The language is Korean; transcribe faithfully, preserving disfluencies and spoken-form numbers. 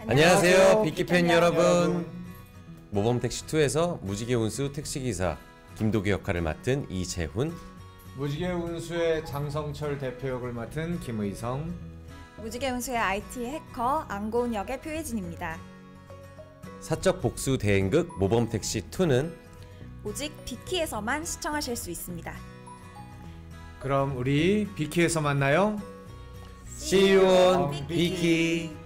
안녕하세요, 비키팬 여러분. 모범택시이에서 무지개 운수 택시기사 김도규 역할을 맡은 이재훈, 무지개 운수의 장성철 대표 역을 맡은 김의성, 무지개 운수의 아이티 해커 안고은 역의 표예진입니다. 사적 복수 대행극 모범택시이는 오직 비키에서만 시청하실 수 있습니다. 그럼 우리 비키에서 만나요. See you on 비키.